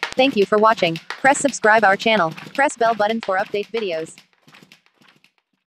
Thank you for watching. Press subscribe our channel. Press bell button for update videos.